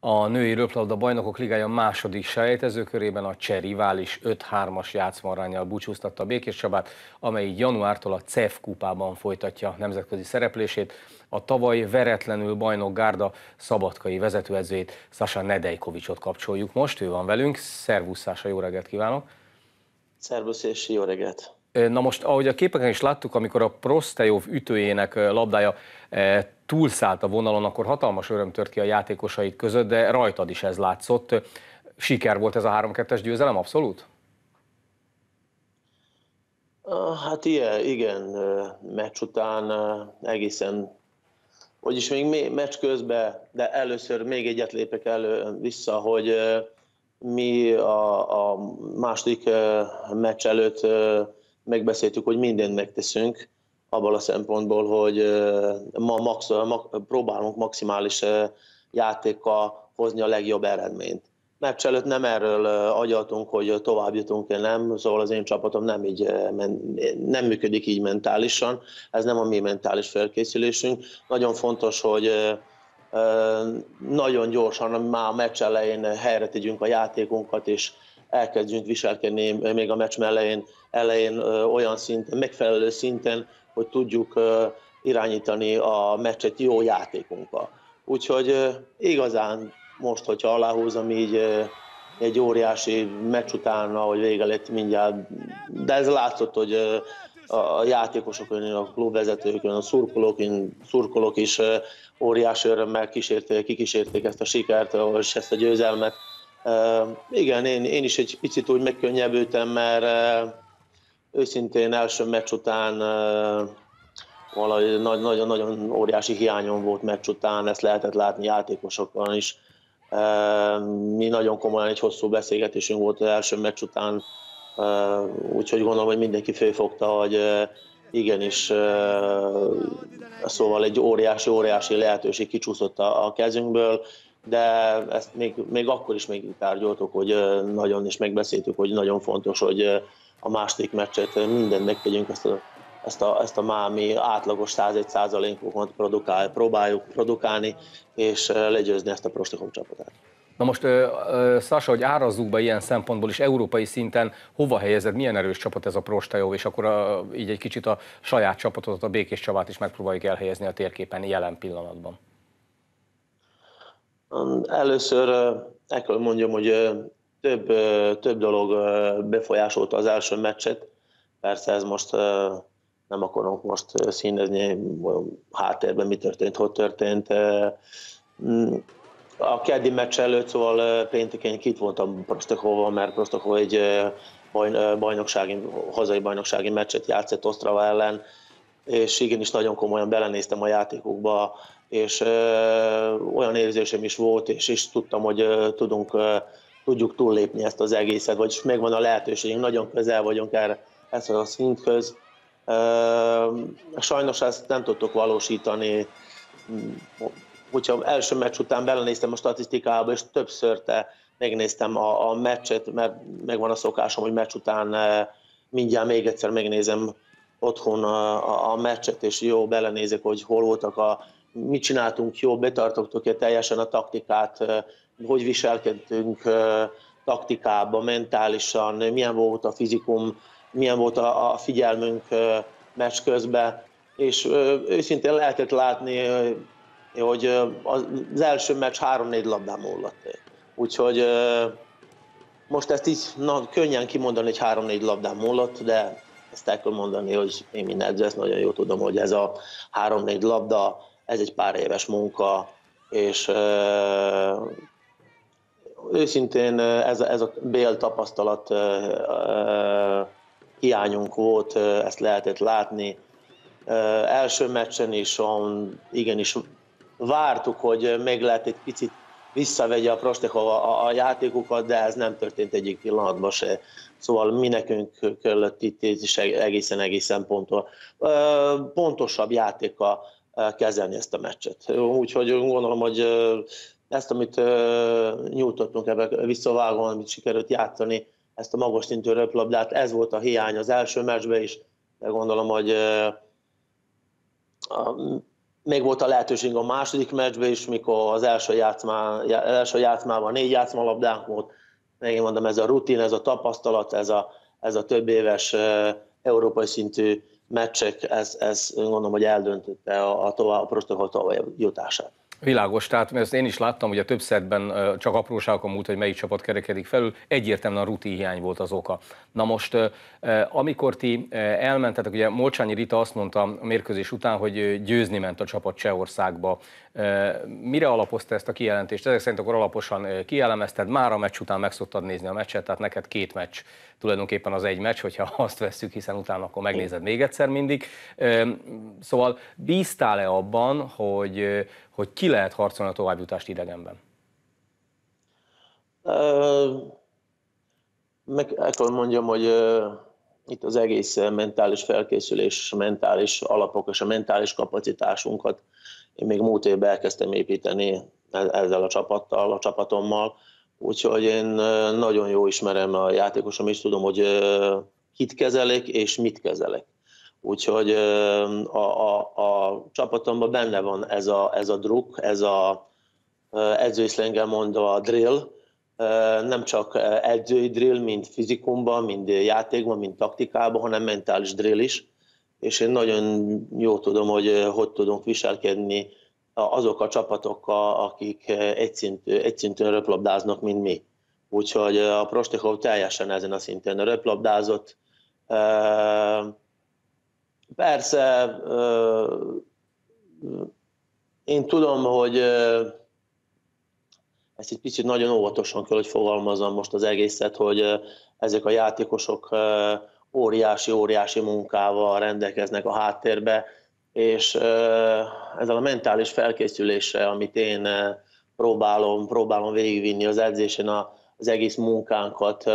A női röplabda bajnokok ligája második selejtezőkörében a cseh rivális 5-3-as játszmaránnyal búcsúztatta a Békéscsabát, amely így januártól a CEF kupában folytatja nemzetközi szereplését. A tavaly veretlenül bajnok Gárda szabadkai vezetőedzőjét, Sasa Nedejkovicsot kapcsoljuk most, ő van velünk. Szervusz Sasa, jó reggelt kívánok! Szervusz és jó reggelt! Na most, ahogy a képeken is láttuk, amikor a Prostejov ütőjének labdája túlszállt a vonalon, akkor hatalmas öröm tört ki a játékosaik között, de rajtad is ez látszott. Siker volt ez a 3-2-es győzelem, abszolút? Hát igen, meccs után egészen, vagyis még meccs közben, de először még egyet lépek vissza, hogy mi a második meccs előtt megbeszéltük, hogy mindent megteszünk, abban a szempontból, hogy próbálunk maximális játékkal hozni a legjobb eredményt. Meccs előtt nem erről agyaltunk, hogy tovább jutunk-e, nem, szóval az én csapatom nem működik így mentálisan, ez nem a mi mentális felkészülésünk. Nagyon fontos, hogy nagyon gyorsan már a meccs elején helyre tegyünk a játékunkat, és elkezdjünk viselkedni még a meccs elején olyan szinten, megfelelő szinten, hogy tudjuk irányítani a meccset jó játékunkkal. Úgyhogy igazán most, hogyha aláhúzom így egy óriási meccs után, ahogy vége lett mindjárt, de ez látszott, hogy a játékosokon, a klubvezetőkön, a szurkolók is óriási örömmel kikísérték ezt a sikert, és ezt a győzelmet. Igen, én is egy picit úgy megkönnyebbültem, mert őszintén első meccs után valahogy nagyon óriási hiányom volt meccs után, ezt lehetett látni játékosokon is. Mi nagyon komolyan egy hosszú beszélgetésünk volt az első meccs után, úgyhogy gondolom, hogy mindenki fölfogta, hogy igenis, szóval egy óriási lehetőség kicsúszott a kezünkből, de ezt még akkor is még tárgyaltuk, hogy nagyon is megbeszéltük, hogy nagyon fontos, hogy a második meccset mindent megtegyünk, ezt a mámi átlagos 101%-okat próbáljuk produkálni, és legyőzni ezt a Prostejov csapatát. Na most, Sasa, hogy árazzuk be ilyen szempontból is, európai szinten hova helyezed, milyen erős csapat ez a Prostejov, és akkor így egy kicsit a saját csapatot, a Békéscsabát is megpróbáljuk elhelyezni a térképen jelen pillanatban. Először el kell mondjam, hogy több dolog befolyásolta az első meccset. Persze ez most nem akarunk most színezni háttérben, mi történt, hogy történt. A keddi meccs előtt, szóval pénteken itt voltam Prostejovval, mert Prostejov egy hazai bajnoksági meccset játszott Ostrava ellen, és igenis nagyon komolyan belenéztem a játékokba, és olyan érzésem is volt, és tudtam, hogy tudjuk túllépni ezt az egészet, vagyis megvan a lehetőségünk, nagyon közel vagyunk ezt a szinthöz. Sajnos ezt nem tudtuk valósítani. Hogyha első meccs után belenéztem a statisztikába, és többször megnéztem a meccset, mert megvan a szokásom, hogy meccs után mindjárt még egyszer megnézem otthon a meccset, és jó, belenézek, hogy hol voltak, mit csináltunk jó, betartottuk-e teljesen a taktikát, hogy viselkedtünk taktikában, mentálisan, milyen volt a fizikum, milyen volt a figyelmünk meccs közben, és őszintén lehetett látni, hogy az első meccs 3-4 labdán múlott. Úgyhogy most ezt így könnyen kimondani, hogy 3-4 labdán múlott, de ezt el kell mondani, hogy én mint edző ezt nagyon jól tudom, hogy ez a 3-4 labda, ez egy pár éves munka, és őszintén ez a BL tapasztalat hiányunk volt, ezt lehetett látni. Első meccsen is igenis vártuk, hogy meg lehet egy picit visszavegye a Prostejov a játékokat, de ez nem történt egyik pillanatban se. Szóval mi nekünk kellett itt is egészen pontosabb játékkal kezelni ezt a meccset. Úgyhogy gondolom, hogy ezt, amit nyújtottunk ebbe visszavágóan, amit sikerült játszani, ezt a magas szintű röplabdát, ez volt a hiány az első meccsben is, de gondolom, hogy még volt a lehetőség a második meccsben is, mikor az első játszmában 4 játszmalabdánk volt. Megint mondom, ez a rutin, ez a tapasztalat, ez a több éves európai szintű meccsek, ez gondolom, hogy eldöntötte a Prostějov tovább jutását. Világos, tehát ezt én is láttam, hogy a több szettben csak apróságokon múlt, hogy melyik csapat kerekedik felül, egyértelműen a rutin hiány volt az oka. Na most, amikor ti elmentetek, ugye Molcsányi Rita azt mondta a mérkőzés után, hogy győzni ment a csapat Csehországba. Mire alapozta ezt a kijelentést? Ezek szerint akkor alaposan kielemezted, már a meccs után meg szoktad nézni a meccset, tehát neked 2 meccs tulajdonképpen az egy meccs, hogyha azt vesszük, hiszen utána akkor megnézed még egyszer mindig. Szóval bíztál-e abban, hogy ki lehet harcolni a továbbjutást idegenben? Meg akkor mondjam, hogy itt az egész mentális felkészülés, mentális alapok és a mentális kapacitásunkat én még múlt évben elkezdtem építeni ezzel a csapattal, a csapatommal, úgyhogy én nagyon jó ismerem a játékosom, és tudom, hogy kit kezelek és mit kezelek. Úgyhogy a csapatomban benne van ez a druk, ez a edzői szlenggel mondva a drill, nem csak edzői drill, mint fizikumban, mint játékban, mint taktikában, hanem mentális drill is. És én nagyon jól tudom, hogy tudunk viselkedni azok a csapatokkal, akik egy szinten röplabdáznak, mint mi. Úgyhogy a Prostějov teljesen ezen a szinten röplabdázott. Persze, én tudom, hogy ezt egy picit nagyon óvatosan kell, hogy fogalmazom most az egészet, hogy ezek a játékosok óriási munkával rendelkeznek a háttérbe, és ezzel a mentális felkészüléssel, amit én próbálom végigvinni az edzésen az egész munkánkat,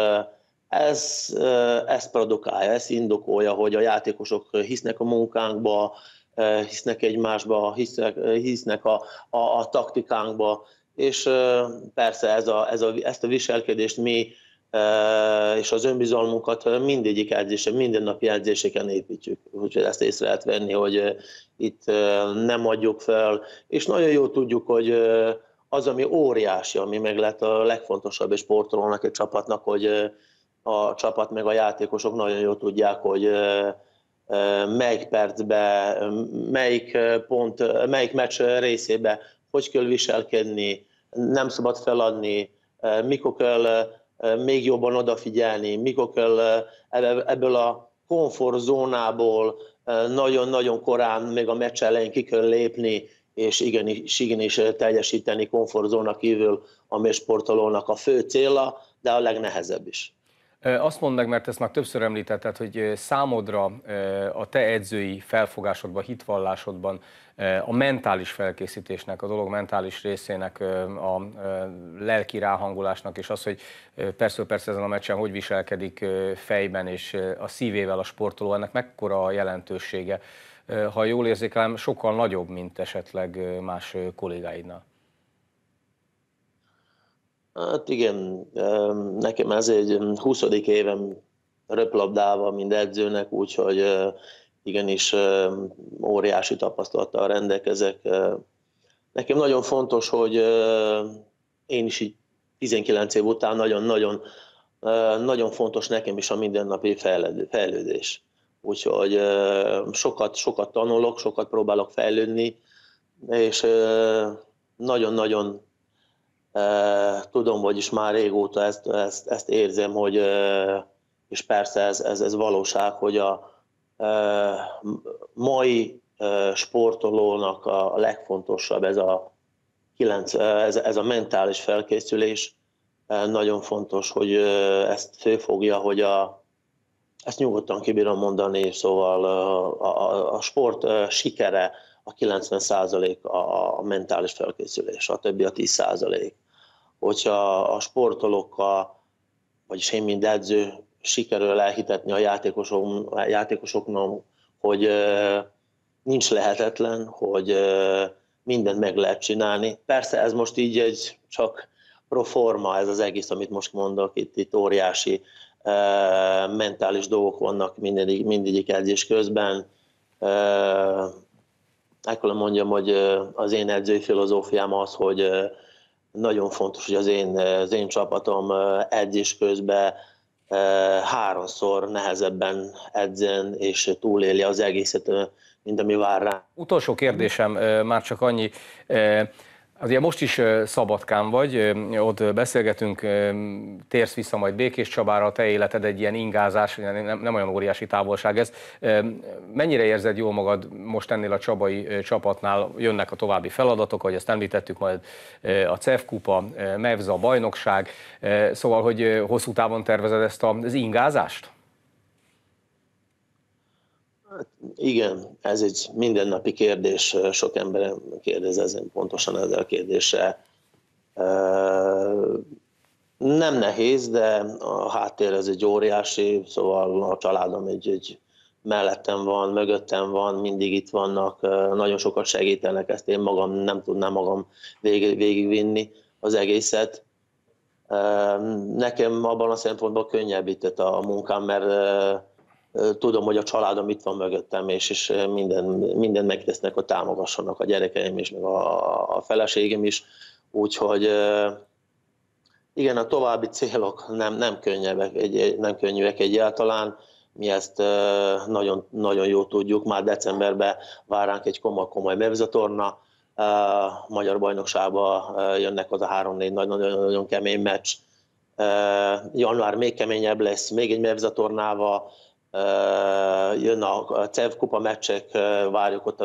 ez produkálja, ez indokolja, hogy a játékosok hisznek a munkánkba, hisznek egymásba, hisznek a taktikánkba, és persze ezt a viselkedést mi és az önbizalmunkat mindegyik edzésen, mindennapi edzéseken építjük. Úgyhogy ezt észre lehet venni, hogy itt nem adjuk fel, és nagyon jól tudjuk, hogy az, ami óriási, ami meg lett a legfontosabb egy sportolónak, egy csapatnak, hogy a csapat meg a játékosok nagyon jól tudják, hogy melyik percben, melyik meccs részében hogy kell viselkedni, nem szabad feladni, mikor kell még jobban odafigyelni, mikor kell ebből a komfortzónából nagyon-nagyon korán, még a meccs elején ki kell lépni, és igenis teljesíteni komfortzóna kívül, ami a sportolónak a fő célja, de a legnehezebb is. Azt mondd meg, mert ezt már többször említetted, hogy számodra a te edzői felfogásodban, hitvallásodban a mentális felkészítésnek, a dolog mentális részének, a lelki ráhangolásnak, és az, hogy persze ezen a meccsen hogy viselkedik fejben és a szívével a sportoló, ennek mekkora a jelentősége. Ha jól érzékelem, sokkal nagyobb, mint esetleg más kollégáidnál. Hát igen, nekem ez egy 20. évem röplabdával, mint edzőnek, úgyhogy igenis óriási tapasztalattal rendelkezek. Nekem nagyon fontos, hogy én is így 19 év után nagyon fontos nekem is a mindennapi fejlődés. Úgyhogy sokat tanulok, sokat próbálok fejlődni, és nagyon-nagyon tudom, vagyis már régóta ezt érzem, hogy, és persze ez valóság, hogy a mai sportolónak a legfontosabb ez a mentális felkészülés. Nagyon fontos, hogy ezt fölfogja, hogy ezt nyugodtan kibírom mondani, szóval a sport sikere a 90% a mentális felkészülés, a többi a 10%. Hogyha a sportolókkal, vagyis én mint edző sikerül elhitetni a játékosoknak, hogy nincs lehetetlen, hogy mindent meg lehet csinálni. Persze ez most így csak pro forma, ez az egész, amit most mondok, itt óriási mentális dolgok vannak mindegyik edzés közben. el kell mondjam, hogy az én edzői filozófiám az, hogy nagyon fontos, hogy az én csapatom edzés közben háromszor nehezebben edzen és túlélje az egészet, mint ami vár rá. Utolsó kérdésem, már csak annyi. Azért most is Szabadkán vagy, ott beszélgetünk, térsz vissza majd Békéscsabára, a te életed egy ilyen ingázás, nem olyan óriási távolság ez. Mennyire érzed jól magad most ennél a csabai csapatnál? Jönnek a további feladatok, ahogy ezt említettük, majd a CEF kupa, MEVZA bajnokság, szóval, hogy hosszú távon tervezed ezt az ingázást? Igen, ez egy mindennapi kérdés, sok ember kérdez ezen pontosan ezzel a kérdéssel. Nem nehéz, de a háttér ez egy óriási, szóval a családom egy mellettem van, mögöttem van, mindig itt vannak, nagyon sokat segítenek, ezt én magam nem tudnám magam végigvinni az egészet. Nekem abban a szempontból könnyebbített a munkám, mert tudom, hogy a családom itt van mögöttem, és minden megtesznek, hogy támogassanak a gyerekeim is, meg a feleségem is. Úgyhogy igen, a további célok nem könnyűek egyáltalán. Mi ezt nagyon, nagyon jól tudjuk. Már decemberben vár ránk egy komoly MEVZA torna. Magyar bajnokságba jönnek az a 3-4 nagyon kemény meccs. Január még keményebb lesz, még egy MEVZA tornával. Jön a CEV kupa meccsek, várjuk ott a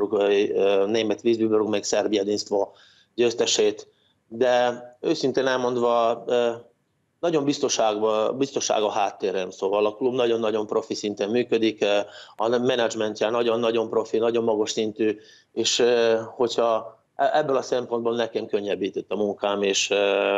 német Wiesbaden meg Szerbia Dinsztva győztesét, de őszintén elmondva nagyon biztonság a háttérem, szóval a klub nagyon-nagyon profi szinten működik, a menedzsmentje nagyon-nagyon profi, nagyon magas szintű, és hogyha ebből a szempontból nekem könnyebbített a munkám, és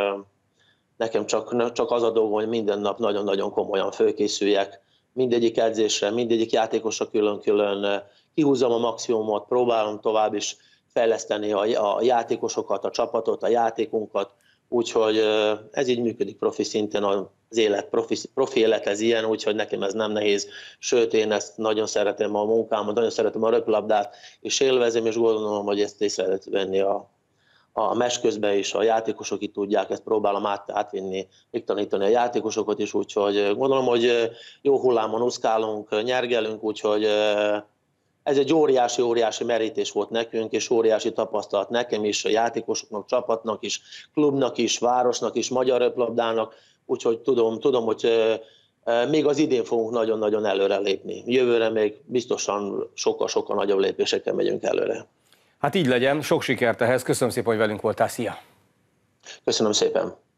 nekem csak az a dolgom, hogy minden nap nagyon-nagyon komolyan fölkészüljek, mindegyik edzésre, mindegyik játékosra külön-külön kihúzom a maximumot, próbálom tovább is fejleszteni a játékosokat, a csapatot, a játékunkat, úgyhogy ez így működik profi szinten, az élet, profi élet ez ilyen, úgyhogy nekem ez nem nehéz, sőt én ezt nagyon szeretem a munkámat, nagyon szeretem a röplabdát, és élvezem, és gondolom, hogy ezt észre lehet venni a meccs közben is, a játékosok itt tudják, ezt próbálom átvinni, megtanítani a játékosokat is, úgyhogy gondolom, hogy jó hullámon úszkálunk, nyergelünk, úgyhogy ez egy óriási merítés volt nekünk, és óriási tapasztalat nekem is, a játékosoknak, csapatnak is, klubnak is, városnak is, magyar röplabdának, úgyhogy tudom, hogy még az idén fogunk nagyon-nagyon előre lépni. Jövőre még biztosan sokkal-sokkal nagyobb lépésekkel megyünk előre. Hát így legyen, sok sikert ehhez, köszönöm szépen, hogy velünk voltál, szia! Köszönöm szépen!